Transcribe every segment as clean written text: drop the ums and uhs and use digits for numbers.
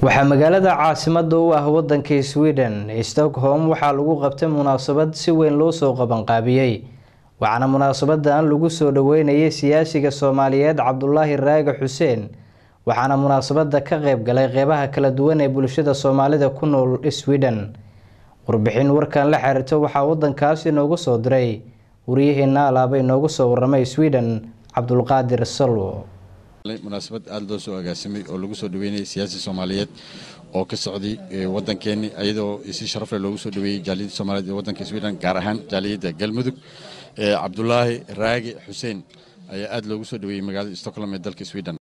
waxaa magaalada caasimada u ah wadanka Sweden Stockholm waxaa lagu qabtay munaasabad si weyn loo soo qaban qaabiyay waxaana munaasabadan lagu soo dhaweynayay siyaasiga Soomaaliyeed Cabdullaahi Raage Xuseen waxaana munaasabada ka qayb galay qeybaha kala duwan ee bulshada Soomaalida ku nool Sweden warbixin warkan la xiriirto waxaa wadankaasi noogu soo diray wariyaheena alaabay noogu soo waramay Sweden Cabdulqaadir Salwo munaasabad aad loo soo agaasimay oo lagu soo dhaweynay siyaasi Soomaaliyeed oo ka socday wadankeeni ayadoo si sharaf leh loogu soo dhaweeyay jaaliyada Soomaaliyeed ee wadanka Sweden gaar ahaan jaaliyada Galmudug Cabdullaahi Raage Xuseen ayaa aad loogu soo dhaweeyay magaalada Stockholm ee dalka Sweden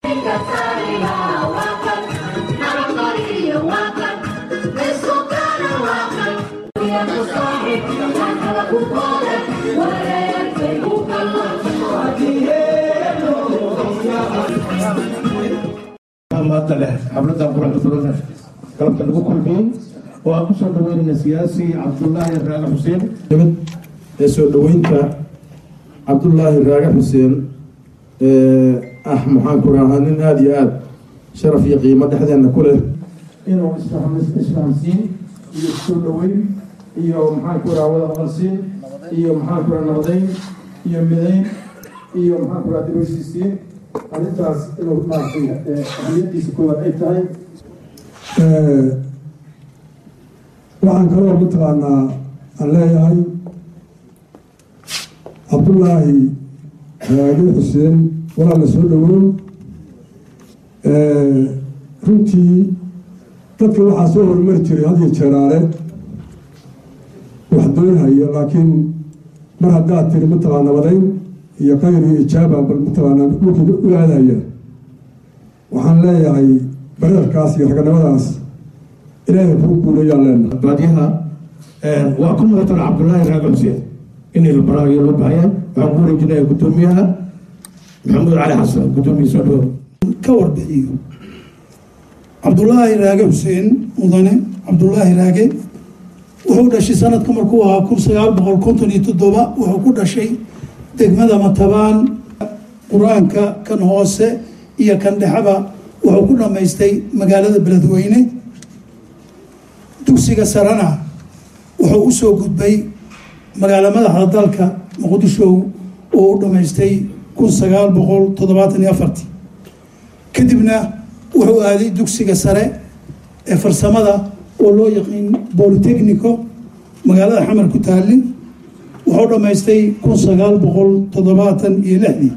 maanta leh xafladan quraanka furan galabta lagu kulmiyay oo aan ku soo dhaweynayna siyaasi Cabdullaahi Raage Xuseen ee soo dhaweynta Cabdullaahi Raage Xuseen maxaan ku raahaa nin aad iyo aad sharaf iyo qiimo dhexdeena ku leh inuu isfahamsiin iyo soo dhaweyn iyo maxaan ku raahaa wada aqoonsiin iyo maxaan ku raahaa nabadeyn iyo midayn iyo maxaan ku raahaa dibadhiisiin arintaas inuu maartay xiyadiisa koowaad ay tahay waxaan kaloo mataqaanaa aan leeyahay Cabdullaahi Raage Xuseen walaa la soo dhawow runtii dadka waxaa soo hormari jiray had iyo jeeraale wax doonhayo laakiin mar haddaad tiri mataqaa nabadeyn iyo khayr iyo ijaaba bal mataqaanaa dhulkii u aadaya waxaan leeyahay bararkaas iyo raganimadaas ilaahay kuu guulayaan leenahay baadiyaha waa ku maqan Cabdullaahi Raage Xuseen inay la baraayo loo baahayaan waxaan ku wareejinaya gudoomiyaha Maxamed Cali Xasan gudoomiye soo dhaw ka warbixiyo Cabdullaahi Raage Xuseen mudane Cabdullaahi Raage wuxuu dhashay sanadka markuu ahaa 1957 wuxuu ku dhashay degmada Matabaan quraanka kan hoose iyo kan dhexaba wuxuu ku dhameystay magaalada Beledweyne dugsiga sarana wuxuu u soo gudbay magaalada madaxda dalka Muqdisho oo u dhameystay 1974 kadibna wuxuu aaday dugsiga sare ee farsamada oo loo yaqaan Polytechnico magaalada Xamar ku taali wuxuu dhameystay 1976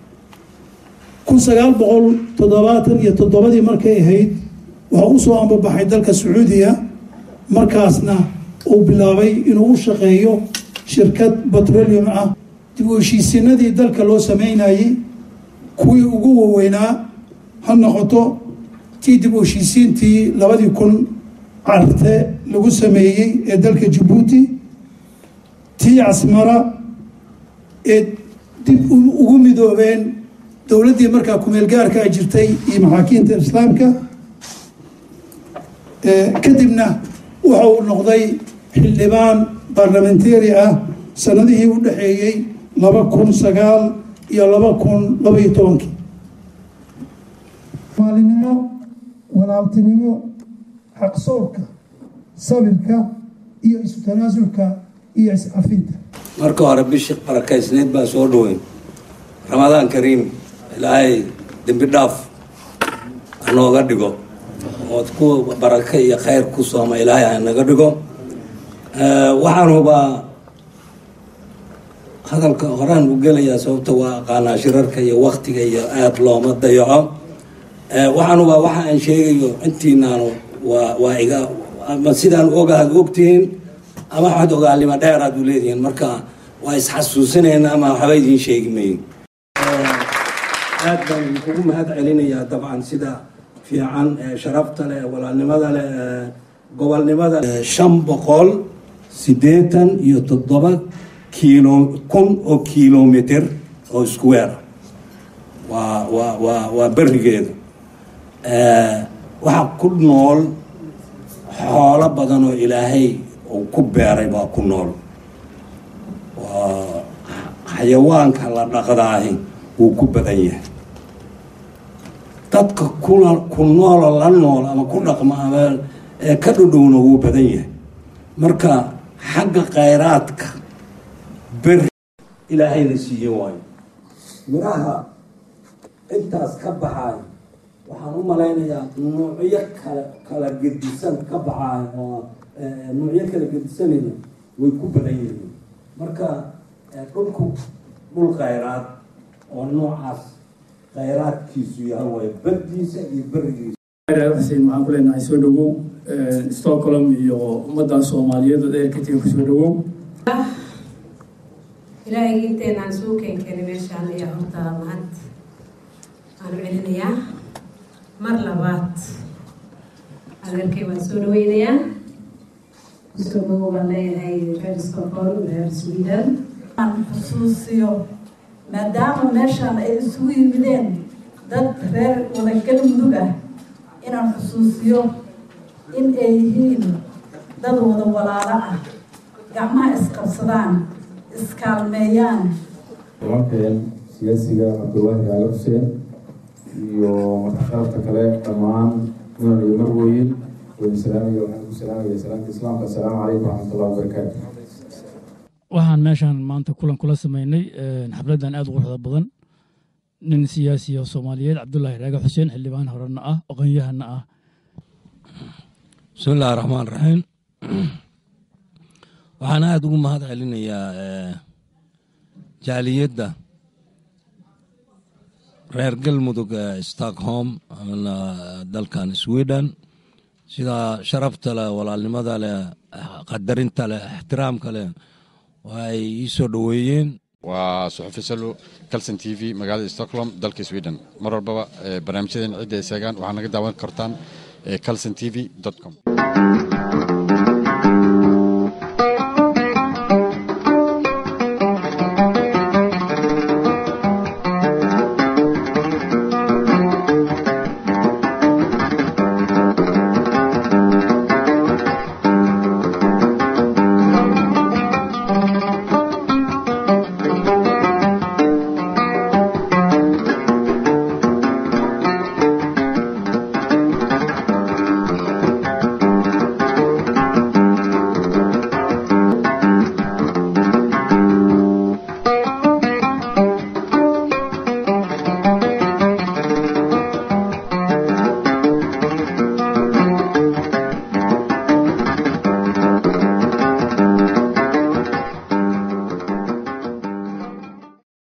1977 markay ahayd wuxuu u soo ambabaxay dalka Sacuudiga markaasna uu bilaabay inuu u shaqeeyo shirkad petroleum ah dib u heshiisiinadii dalka loo sameynayay kuwii ugu waaweynaa ha noqoto tii dib u heshiisiintii 2000 carabte lagu sameeyay ee dalka Djibouti tii Asmara ee dib ugu midoobeen dawladdii markaa ku meel gaarka ay jirtay iyo maxaakiimta islaamka kadibna wuxuu noqday xildhibaan parliamentary ah sanadihii u dhaxeeyay 2009 iyo 2012 maalinimo walaaltinimo xaqsoorka sabirka iyo isu tanaasulka iyo iscafinta marka hore bishii barakaysneed baa soo dhaweyn Ramadaan Kariim ilaahay dambi dhaaf anooga dhigo oo ku baraka iyo khayr ku sooma ilaahay naga dhigo waxaan hubaa hadalka horaan u gelayaa sababta waa qaanaa shirarka iyo waqtiga iyo aad looma dayaco waxaan hubaa waxa aan sheegayo intiinaanu waa iga ama sidaan ogaad ogtiin ama waxaad ogaalima dheer aad u leedihiin marka waa isxasuusinayna ama waxba idiin sheegi mayn aad baan ugu mahad celinayaa dabcan sida fiican sharafta leh walaalnimada leh gobolnimada 587 kilomitir oo square waa barigeeda waxa ku nool xoolo badan oo ilaahay uu ku beeray baa ku nool waa xayawaanka la dhaqdaahi wuu ku badan yahay dadka ku noola la nool ama ku dhaqma ama ka dhudhowna wuu badan yahay. marka xagga khayraadka beri ilaahayna siiye waayo miraha intaas ka baxaay waxaan u malaynayaa nuucyo kala gedisan ka baxaay oo nuucyo kala gedisanayna way ku badan yihiin. marka dhulku dhul khayraad oo noocaas khayraadkiisu yahay way baddiisa iyo berigiisa. xuseen waxaan ku leenahay soo dhawow Stockholm iyo ummadda Soomaaliyeed ee ka tirsan soo dhawow. ilaahay inteenaan soo keenay meeshaan ayaa horta mahad aan celinayaa. mar labaad adeerkay waan soo dhaweynayaa. soo dhawow baan leeyahay reer Stockholm, reer Sweden. aan xusuusiyo maadaama meeshaan ay isugu yimideen dad reer wadagal mudug ah inaan xusuusiyo in ay yihiin dad wada walaalo ah, gacmaha isqabsadaan, iskaalmeeyaan. walaalkeen siyaasiga Cabdullaahi Aali Xuseen iyo marxaladka kale dhammaan inaan iyo marwooyin waysalaamayo waxaan ku salaamayaa salaamta islaamka. assalaamu calaykum waraxmatullahi wabarakaatu. waxaan meeshaan maanta kulan kula sameynay xafladan aad u quruxda badan. nin siyaasi oo Soomaaliyeed Cabdullaahi Aali Xuseen xildhibaan horena ah, aqoon-yahana ah. bismillaahi raxmaani raxiim. waxaan aada ugu mahad celinayaa jaaliyadda reer galmudug Stockholm dalkan Sweden sida sharafta leh, walaalnimada leh, qadarinta leh, ixtiraamka leh way ii soo dhaweeyeen. waa suxufi salo Kalson TV magaalada Stockholm dalka Sweden. mar walbaba barnaamijyadan cidda ay seegaan waxaa naga daawan kartaan kalsontv.com.